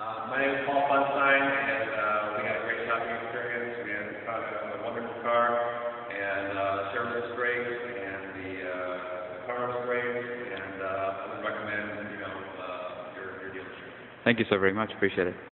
My name is Paul Funstein, and we had a great shopping experience. We had a wonderful car, and service is great, and the car is great, and I would recommend, your dealership. Thank you so very much. Appreciate it.